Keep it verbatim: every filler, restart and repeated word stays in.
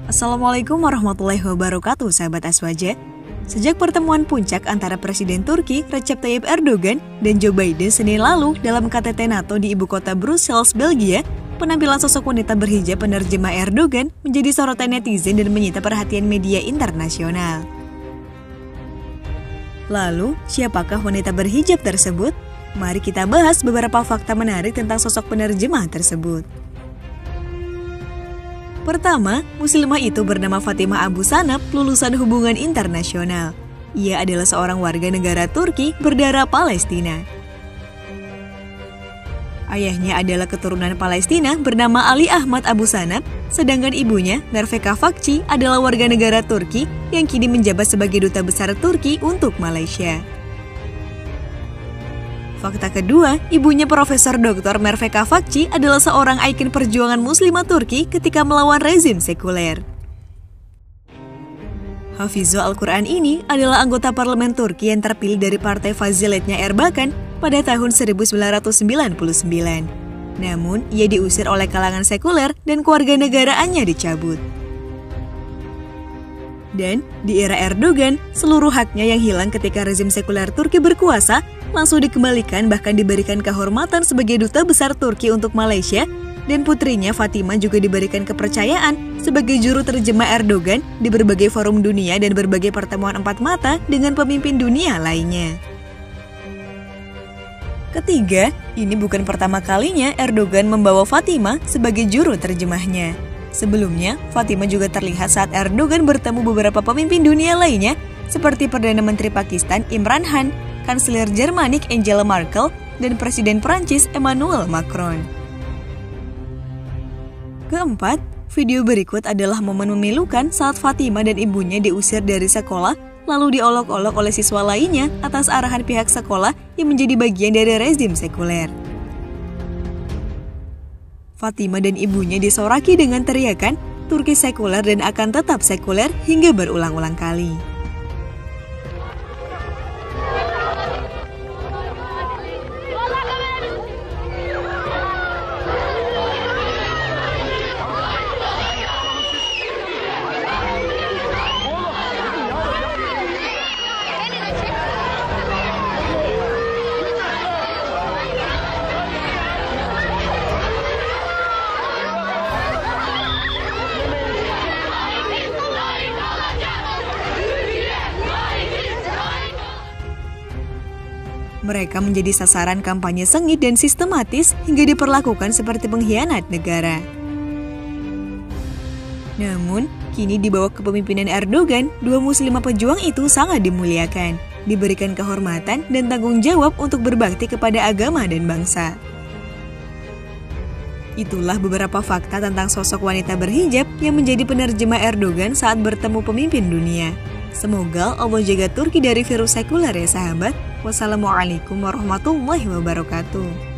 Assalamualaikum warahmatullahi wabarakatuh, sahabat Aswaja. Sejak pertemuan puncak antara Presiden Turki Recep Tayyip Erdogan dan Joe Biden Senin lalu dalam K T T NATO di ibu kota Brussels, Belgia, penampilan sosok wanita berhijab penerjemah Erdogan menjadi sorotan netizen dan menyita perhatian media internasional. Lalu, siapakah wanita berhijab tersebut? Mari kita bahas beberapa fakta menarik tentang sosok penerjemah tersebut. Pertama, muslimah itu bernama Fatimah Abu Sanab, lulusan hubungan internasional. Ia adalah seorang warga negara Turki berdarah Palestina. Ayahnya adalah keturunan Palestina bernama Ali Ahmad Abu Sanab, sedangkan ibunya, Merve Kavakci, adalah warga negara Turki yang kini menjabat sebagai duta besar Turki untuk Malaysia. Fakta kedua, ibunya Profesor Doktor Merve Kavakci adalah seorang ikon perjuangan muslimah Turki ketika melawan rezim sekuler. Hafizul Al-Quran ini adalah anggota parlemen Turki yang terpilih dari partai Faziletnya Erbakan pada tahun seribu sembilan ratus sembilan puluh sembilan. Namun, ia diusir oleh kalangan sekuler dan keluarga negaraannya dicabut. Dan, di era Erdogan, seluruh haknya yang hilang ketika rezim sekuler Turki berkuasa langsung dikembalikan, bahkan diberikan kehormatan sebagai duta besar Turki untuk Malaysia, dan putrinya Fatimah juga diberikan kepercayaan sebagai juru terjemah Erdogan di berbagai forum dunia dan berbagai pertemuan empat mata dengan pemimpin dunia lainnya. Ketiga, ini bukan pertama kalinya Erdogan membawa Fatimah sebagai juru terjemahnya. Sebelumnya, Fatimah juga terlihat saat Erdogan bertemu beberapa pemimpin dunia lainnya seperti Perdana Menteri Pakistan Imran Khan, Kanselir Jermanik Angela Merkel, dan Presiden Prancis Emmanuel Macron. Keempat, video berikut adalah momen memilukan saat Fatimah dan ibunya diusir dari sekolah lalu diolok-olok oleh siswa lainnya atas arahan pihak sekolah yang menjadi bagian dari rezim sekuler. Fatimah dan ibunya disoraki dengan teriakan, "Turki sekuler dan akan tetap sekuler," hingga berulang-ulang kali. Mereka menjadi sasaran kampanye sengit dan sistematis hingga diperlakukan seperti pengkhianat negara. Namun, kini di bawah kepemimpinan Erdogan, dua muslimah pejuang itu sangat dimuliakan, diberikan kehormatan dan tanggung jawab untuk berbakti kepada agama dan bangsa. Itulah beberapa fakta tentang sosok wanita berhijab yang menjadi penerjemah Erdogan saat bertemu pemimpin dunia. Semoga Allah jaga Turki dari virus sekuler ya sahabat. Wassalamualaikum warahmatullahi wabarakatuh.